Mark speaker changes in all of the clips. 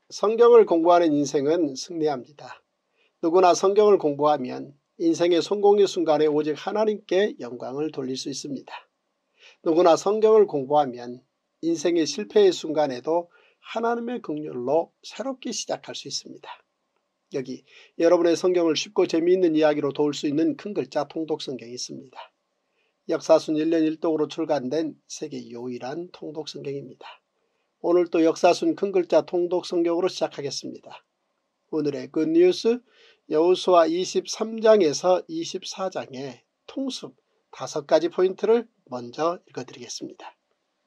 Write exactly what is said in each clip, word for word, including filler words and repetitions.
Speaker 1: 성경을 공부하는 인생은 승리합니다. 누구나 성경을 공부하면 인생의 성공의 순간에 오직 하나님께 영광을 돌릴 수 있습니다. 누구나 성경을 공부하면 인생의 실패의 순간에도 하나님의 긍휼로 새롭게 시작할 수 있습니다. 여기 여러분의 성경을 쉽고 재미있는 이야기로 도울 수 있는 큰 글자 통독 성경이 있습니다. 역사순 일 년 일 독으로 출간된 세계 유일한 통독 성경입니다. 오늘 또 역사순 큰 글자 통독 성경으로 시작하겠습니다. 오늘의 굿뉴스 여호수아 이십삼 장에서 이십사 장의 통습 다섯 가지 포인트를 먼저 읽어드리겠습니다.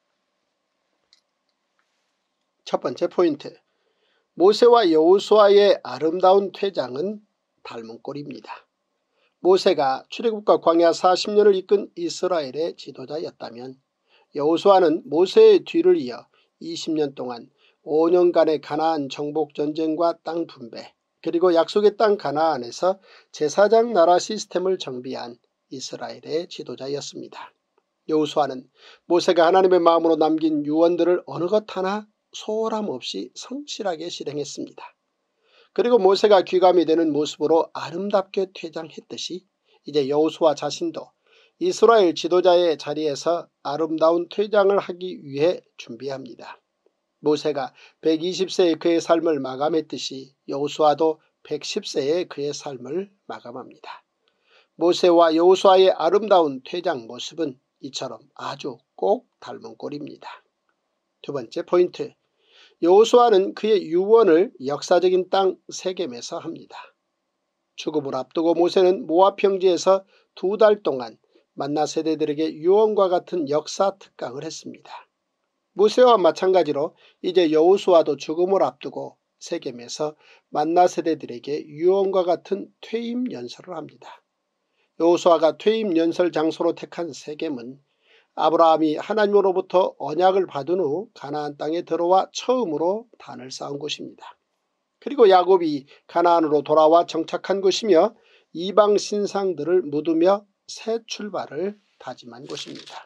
Speaker 1: 첫 번째 포인트, 모세와 여호수아의 아름다운 퇴장은 닮은 꼴입니다. 모세가 출애굽과 광야 사십 년을 이끈 이스라엘의 지도자였다면 여호수아는 모세의 뒤를 이어 이십 년 동안 오 년간의 가나안 정복 전쟁과 땅 분배 그리고 약속의 땅 가나안에서 제사장 나라 시스템을 정비한 이스라엘의 지도자였습니다. 여호수아는 모세가 하나님의 마음으로 남긴 유언들을 어느 것 하나 소홀함 없이 성실하게 실행했습니다. 그리고 모세가 귀감이 되는 모습으로 아름답게 퇴장했듯이 이제 여호수아 자신도 이스라엘 지도자의 자리에서 아름다운 퇴장을 하기 위해 준비합니다. 모세가 백이십 세의 그의 삶을 마감했듯이 여호수아도 백십 세의 그의 삶을 마감합니다. 모세와 여호수아의 아름다운 퇴장 모습은 이처럼 아주 꼭 닮은 꼴입니다. 두 번째 포인트, 여호수아는 그의 유언을 역사적인 땅 세겜에서 합니다. 죽음을 앞두고 모세는 모압 평지에서 두 달 동안 만나 세대들에게 유언과 같은 역사 특강을 했습니다. 모세와 마찬가지로 이제 여호수아도 죽음을 앞두고 세겜에서 만나 세대들에게 유언과 같은 퇴임 연설을 합니다. 여호수아가 퇴임 연설 장소로 택한 세겜은 아브라함이 하나님으로부터 언약을 받은 후 가나안 땅에 들어와 처음으로 단을 쌓은 곳입니다. 그리고 야곱이 가나안으로 돌아와 정착한 곳이며 이방 신상들을 묻으며 새 출발을 다짐한 곳입니다.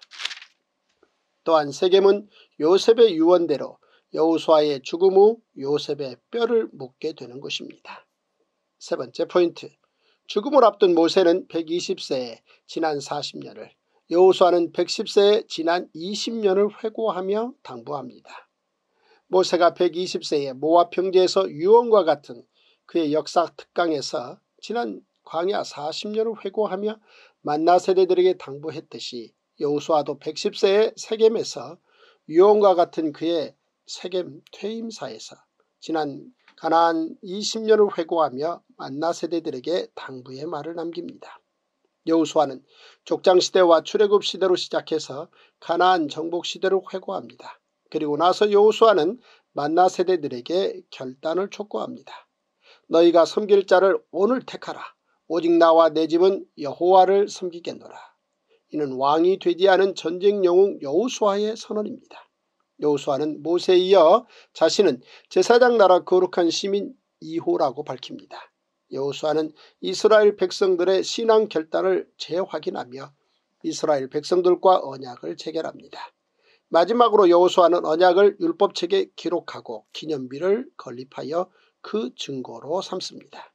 Speaker 1: 또한 세겜은 요셉의 유언대로 여호수아의 죽음 후 요셉의 뼈를 묻게 되는 곳입니다. 세 번째 포인트, 죽음을 앞둔 모세는 백이십 세에 지난 사십 년을, 여호수아는 백십 세에 지난 이십 년을 회고하며 당부합니다. 모세가 백이십 세에 모압 평지에서 유언과 같은 그의 역사 특강에서 지난 광야 사십 년을 회고하며 만나 세대들에게 당부했듯이 여호수아도 백십 세에 세겜에서 유언과 같은 그의 세겜 퇴임사에서 지난 가나안 이십 년을 회고하며 만나 세대들에게 당부의 말을 남깁니다. 여호수아는 족장시대와 출애굽 시대로 시작해서 가나안 정복 시대를 회고합니다. 그리고 나서 여호수아는 만나 세대들에게 결단을 촉구합니다. 너희가 섬길 자를 오늘 택하라. 오직 나와 내 집은 여호와를 섬기겠노라. 이는 왕이 되지 않은 전쟁 영웅 여호수아의 선언입니다. 여호수아는 모세에 이어 자신은 제사장 나라 거룩한 시민 이 호라고 밝힙니다. 여호수아는 이스라엘 백성들의 신앙 결단을 재확인하며 이스라엘 백성들과 언약을 체결합니다. 마지막으로 여호수아는 언약을 율법책에 기록하고 기념비를 건립하여 그 증거로 삼습니다.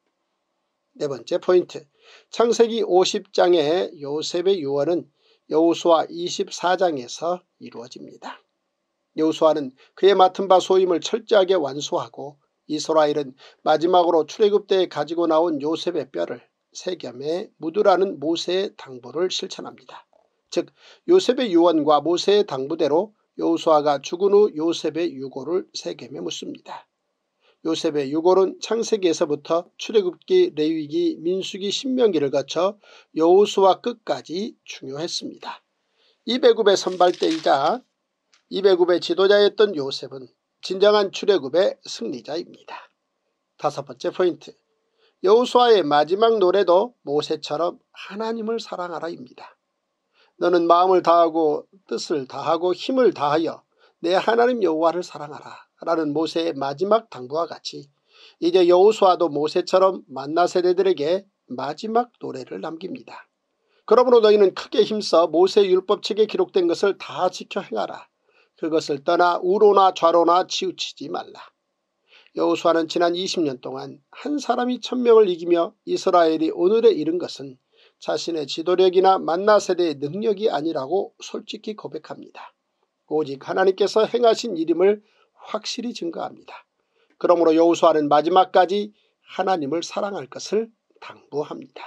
Speaker 1: 네 번째 포인트, 창세기 오십 장의 요셉의 유언은 여호수아 이십사 장에서 이루어집니다. 여호수아는 그의 맡은 바 소임을 철저하게 완수하고 이스라엘은 마지막으로 출애굽 때에 가지고 나온 요셉의 뼈를 세겜에 묻으라는 모세의 당부를 실천합니다. 즉 요셉의 유언과 모세의 당부대로 여호수아가 죽은 후 요셉의 유골을 세겜에 묻습니다. 요셉의 유골은 창세기에서부터 출애굽기, 레위기, 민수기, 신명기를 거쳐 여호수아 끝까지 중요했습니다. 이 배굽의 선발대이자 이 배굽의 지도자였던 요셉은 진정한 출애굽의 승리자입니다. 다섯 번째 포인트, 여호수아의 마지막 노래도 모세처럼 하나님을 사랑하라입니다. 너는 마음을 다하고 뜻을 다하고 힘을 다하여 내 하나님 여호와를 사랑하라 라는 모세의 마지막 당부와 같이 이제 여호수아도 모세처럼 만나 세대들에게 마지막 노래를 남깁니다. 그러므로 너희는 크게 힘써 모세 율법책에 기록된 것을 다 지켜 행하라. 그것을 떠나 우로나 좌로나 치우치지 말라. 여호수아는 지난 이십 년 동안 한 사람이 천명을 이기며 이스라엘이 오늘에 이른 것은 자신의 지도력이나 만나 세대의 능력이 아니라고 솔직히 고백합니다. 오직 하나님께서 행하신 일임을 확실히 증거합니다. 그러므로 여호수아는 마지막까지 하나님을 사랑할 것을 당부합니다.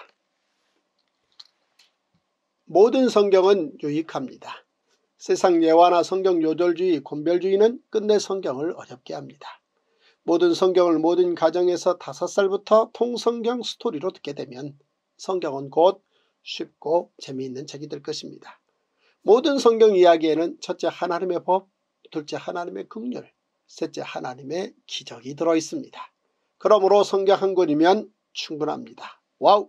Speaker 1: 모든 성경은 유익합니다. 세상 예화나 성경 요절주의, 곤별주의는 끝내 성경을 어렵게 합니다. 모든 성경을 모든 가정에서 다섯 살부터 통성경 스토리로 듣게 되면 성경은 곧 쉽고 재미있는 책이 될 것입니다. 모든 성경 이야기에는 첫째 하나님의 법, 둘째 하나님의 긍휼, 셋째 하나님의 기적이 들어있습니다. 그러므로 성경 한 권이면 충분합니다. 와우!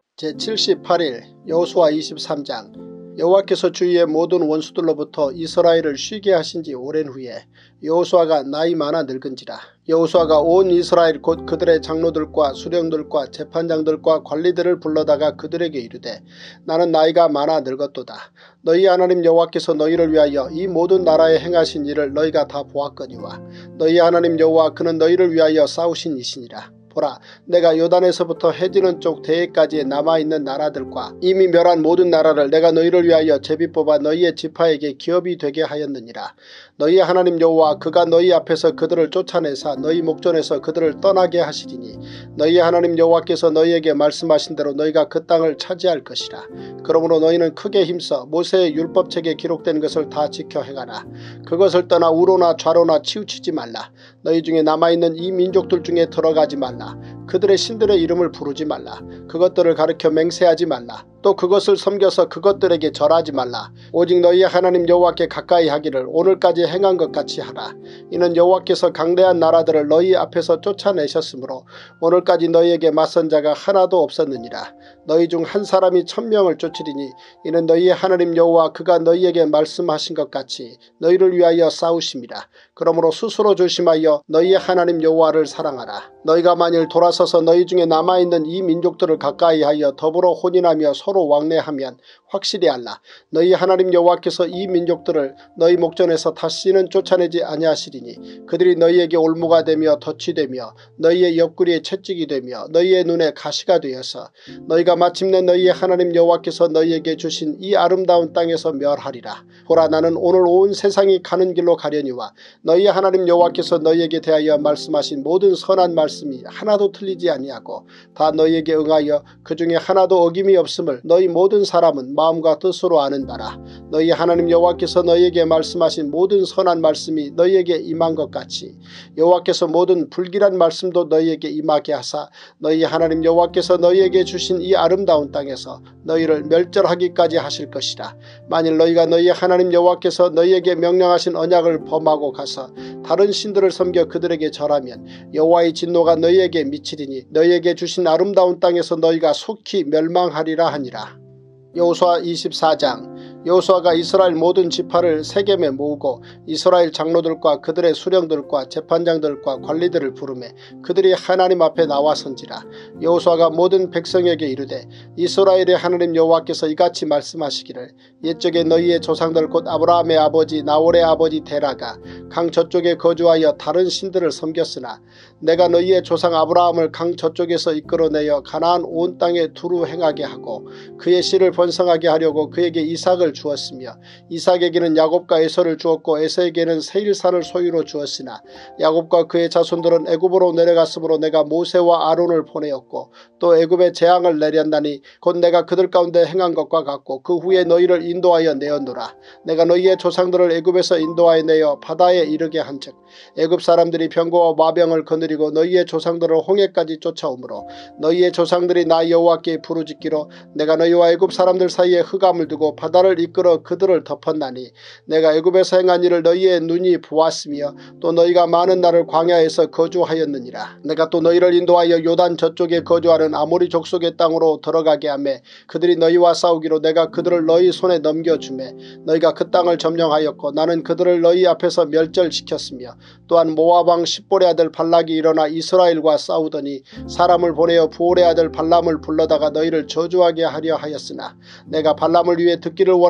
Speaker 1: 제칠십팔 일 여호수아 이십삼 장. 여호와께서 주위의 모든 원수들로부터 이스라엘을 쉬게 하신 지 오랜 후에 여호수아가 나이 많아 늙은지라. 여호수아가 온 이스라엘 곧 그들의 장로들과 수령들과 재판장들과 관리들을 불러다가 그들에게 이르되 나는 나이가 많아 늙었도다. 너희 하나님 여호와께서 너희를 위하여 이 모든 나라에 행하신 일을 너희가 다 보았거니와 너희 하나님 여호와 그는 너희를 위하여 싸우신 이시니라. 보라, 내가 요단에서부터 해지는 쪽 대해까지의 남아있는 나라들과 이미 멸한 모든 나라를 내가 너희를 위하여 제비 뽑아 너희의 지파에게 기업이 되게 하였느니라. 너희 하나님 여호와 그가 너희 앞에서 그들을 쫓아내사 너희 목전에서 그들을 떠나게 하시리니 너희 하나님 여호와께서 너희에게 말씀하신 대로 너희가 그 땅을 차지할 것이라. 그러므로 너희는 크게 힘써 모세의 율법책에 기록된 것을 다 지켜 행하라. 그것을 떠나 우로나 좌로나 치우치지 말라. 너희 중에 남아있는 이 민족들 중에 들어가지 말라. 그들의 신들의 이름을 부르지 말라. 그것들을 가르쳐 맹세하지 말라. 또 그것을 섬겨서 그것들에게 절하지 말라. 오직 너희 하나님 여호와께 가까이 하기를 오늘까지 행한 것 같이 하라. 이는 여호와께서 강대한 나라들을 너희 앞에서 쫓아내셨으므로 오늘까지 너희에게 맞선 자가 하나도 없었느니라. 너희 중 한 사람이 천명을 쫓으리니 이는 너희 하나님 여호와 그가 너희에게 말씀하신 것 같이 너희를 위하여 싸우심이라. 그러므로 스스로 조심하여 너희 하나님 여호와를 사랑하라. 너희가 만일 돌아서서 너희 중에 남아있는 이 민족들을 가까이하여 더불어 혼인하며 서로 왕래하면 확실히 알라. 너희 하나님 여호와께서 이 민족들을 너희 목전에서 다시는 쫓아내지 아니하시리니 그들이 너희에게 올무가 되며 덫이 되며 너희의 옆구리에 채찍이 되며 너희의 눈에 가시가 되어서 너희가 마침내 너희의 하나님 여호와께서 너희에게 주신 이 아름다운 땅에서 멸하리라. 보라, 나는 오늘 온 세상이 가는 길로 가려니와 너희 하나님 여호와께서 너희에게 대하여 말씀하신 모든 선한 말씀이 하나도 틀리지 아니하고 다 너희에게 응하여 그 중에 하나도 어김이 없음을 너희 모든 사람은 마음과 뜻으로 아는 바라. 너희 하나님 여호와께서 너희에게 말씀하신 모든 선한 말씀이 너희에게 임한 것 같이 여호와께서 모든 불길한 말씀도 너희에게 임하게 하사 너희 하나님 여호와께서 너희에게 주신 이 아름다운 땅에서 너희를 멸절하기까지 하실 것이라. 만일 너희가 너희 하나님 여호와께서 너희에게 명령하신 언약을 범하고 가서 다른 신들을 섬겨 그들에게 절하면 여호와의 진노가 너희에게 미치리니 너희에게 주신 아름다운 땅에서 너희가 속히 멸망하리라 하니라. 여호수아 이십사 장. 여호수아가 이스라엘 모든 지파를 세겜에 모으고 이스라엘 장로들과 그들의 수령들과 재판장들과 관리들을 부르매 그들이 하나님 앞에 나와선지라. 여호수아가 모든 백성에게 이르되 이스라엘의 하나님 여호와께서 이같이 말씀하시기를 옛적에 너희의 조상들 곧 아브라함의 아버지 나홀의 아버지 데라가 강 저쪽에 거주하여 다른 신들을 섬겼으나 내가 너희의 조상 아브라함을 강 저쪽에서 이끌어내어 가나안 온 땅에 두루 행하게 하고 그의 씨를 번성하게 하려고 그에게 이삭을 주었으며 이삭에게는 야곱과 에서를 주었고 에서에게는 세일산을 소유로 주었으나 야곱과 그의 자손들은 애굽으로 내려갔으므로 내가 모세와 아론을 보내었고 또 애굽에 재앙을 내렸나니 곧 내가 그들 가운데 행한 것과 같고 그 후에 너희를 인도하여 내었노라. 내가 너희의 조상들을 애굽에서 인도하여 내어 바다에 이르게 한즉 애굽 사람들이 병거와 마병을 거느리고 너희의 조상들을 홍해까지 쫓아오므로 너희의 조상들이 나 여호와께 부르짖기로 내가 너희와 애굽 사람들 사이에 흑암을 두고 바다를 이끌어 그들을 덮었나니 내가 애굽에서 행한 일을 너희의 눈이 보았으며 또 너희가 많은 날을 광야에서 거주하였느니라. 내가 또 너희를 인도하여 요단 저쪽에 거주하는 아모리 족속의 땅으로 들어가게 하매 그들이 너희와 싸우기로 내가 그들을 너희 손에 넘겨주매 너희가 그 땅을 점령하였고 나는 그들을 너희 앞에서 멸절시켰으며 또한 모압 왕 십볼의 아들 발락이 일어나 이스라엘과 싸우더니 사람을 보내어 부올의 아들 발람을 불러다가 너희를 저주하게 하려 하였으나 내가 발람을 위해 듣기를 원하였으나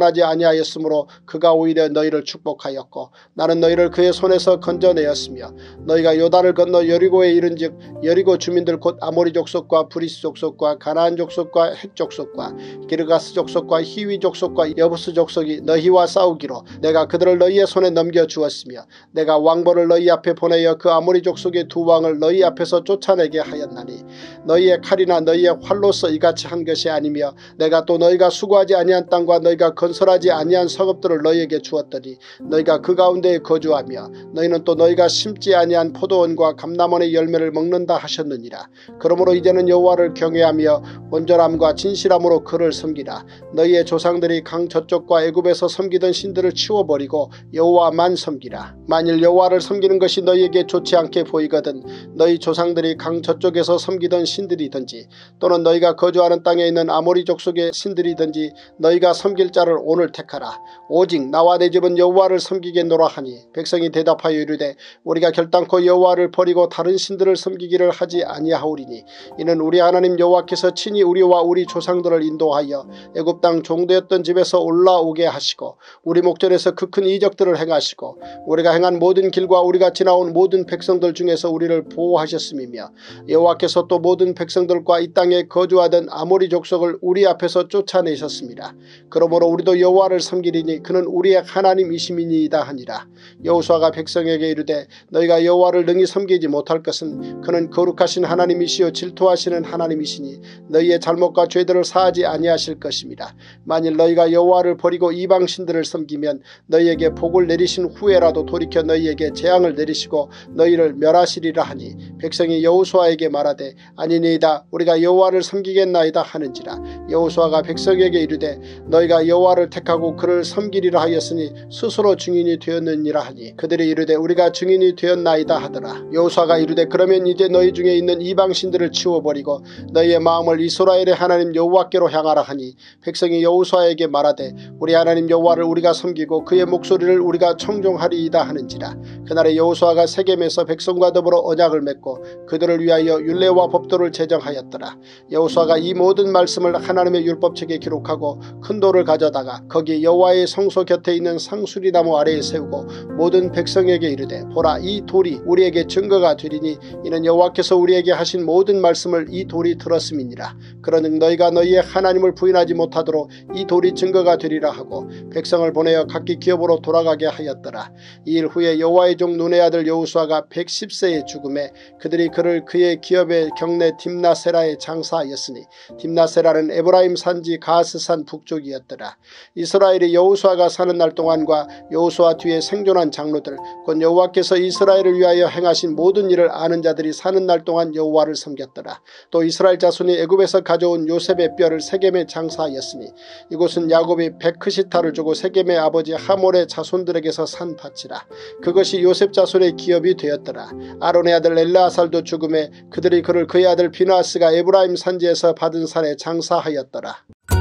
Speaker 1: 원하지 아니하였으므로 그가 오히려 너희를 축복하였고 나는 너희를 그의 손에서 건져내었으며 너희가 요단을 건너 여리고에 이른즉 여리고 주민들 곧 아모리 족속과 브리스 족속과 가나안 족속과 헷 족속과 기르가스 족속과 히위 족속과 여부스 족속이 너희와 싸우기로 내가 그들을 너희의 손에 넘겨주었으며 내가 왕벌을 너희 앞에 보내어 그 아모리 족속의 두 왕을 너희 앞에서 쫓아내게 하였나니 너희의 칼이나 너희의 활로서 이같이 한 것이 아니며 내가 또 너희가 수고하지 아니한 땅과 너희가 건설하지 아니한 성읍들을 너희에게 주었더니 너희가 그 가운데에 거주하며 너희는 또 너희가 심지 아니한 포도원과 감람원의 열매를 먹는다 하셨느니라. 그러므로 이제는 여호와를 경외하며 온전함과 진실함으로 그를 섬기라. 너희의 조상들이 강 저쪽과 애굽에서 섬기던 신들을 치워버리고 여호와만 섬기라. 만일 여호와를 섬기는 것이 너희에게 좋지 않게 보이거든 너희 조상들이 강 저쪽에서 섬기던 신들이든지 또는 너희가 거주하는 땅에 있는 아모리 족속의 신들이든지 너희가 섬길 자를 오늘 택하라. 오직 나와 내 집은 여호와를 섬기겠노라 하니 백성이 대답하여 이르되 우리가 결단코 여호와를 버리고 다른 신들을 섬기기를 하지 아니하오리니 이는 우리 하나님 여호와께서 친히 우리와 우리 조상들을 인도하여 애굽 땅 종되었던 집에서 올라오게 하시고 우리 목전에서 그 큰 이적들을 행하시고 우리가 행한 모든 길과 우리가 지나온 모든 백성들 중에서 우리를 보호하셨음이며 여호와께서 또 모든 백성들과 이 땅에 거주하던 아모리 족속을 우리 앞에서 쫓아내셨습니다. 그러므로 우리도 여호와를 섬기리니 그는 우리의 하나님이심이니이다 하니라. 여호수아가 백성에게 이르되 너희가 여호와를 능히 섬기지 못할 것은 그는 거룩하신 하나님이시요 질투하시는 하나님이시니 너희의 잘못과 죄들을 사하지 아니하실 것입니다. 만일 너희가 여호와를 버리고 이방 신들을 섬기면 너희에게 복을 내리신 후에라도 돌이켜 너희에게 재앙을 내리시고 너희를 멸하시리라 하니 백성이 여호수아에게 말하되 아니니이다 우리가 여호와를 섬기겠나이다 하는지라. 여호수아가 백성에게 이르되 너희가 여호와를 택하고 그를 섬기리라 하였으니 스스로 증인이 되었느니라 하니 그들이 이르되 우리가 증인이 되었나이다 하더라. 여호수아가 이르되 그러면 이제 너희 중에 있는 이방 신들을 치워버리고 너희의 마음을 이스라엘의 하나님 여호와께로 향하라 하니 백성이 여호수아에게 말하되 우리 하나님 여호와를 우리가 섬기고 그의 목소리를 우리가 청종하리이다 하는지라. 그날에 여호수아가 세겜에서 백성과 더불어 언약을 맺고 그들을 위하여 율례와 법도를 제정하였더라. 여호수아가 이 모든 말씀을 하나님의 율법책에 기록하고 큰 돌을 가져다가 거기 여호와의 성소 곁에 있는 상수리나무 아래에 세우고 모든 백성에게 이르되 보라 이 돌이 우리에게 증거가 되리니 이는 여호와께서 우리에게 하신 모든 말씀을 이 돌이 들었음이니라. 그러는 너희가 너희의 하나님을 부인하지 못하도록 이 돌이 증거가 되리라 하고 백성을 보내어 각기 기업으로 돌아가게 하였더라. 이 일 후에 여호와의 종 눈의 아들 여호수아가 백십 세에 죽음에 그들이 그를 그의 기업의 경내 딥나세라에 장사하였으니 딥나세라는 에브라임 산지 가스산 북쪽이었더라. 이스라엘이 여호수아가 사는 날 동안과 여호수아 뒤에 생존한 장로들 곧 여호와께서 이스라엘을 위하여 행하신 모든 일을 아는 자들이 사는 날 동안 여호와를 섬겼더라. 또 이스라엘 자손이 애굽에서 가져온 요셉의 뼈를 세겜에 장사하였으니 이곳은 야곱이 베크시타를 주고 세겜의 아버지 하몰의 자손들에게서 산 밭이라. 그것이 요셉 자손의 기업이 되었더라. 아론의 아들 엘르아살도 죽음에 그들이 그를 그의 아들 비나스가 에브라임 산지에서 받은 산에 장사하였더라.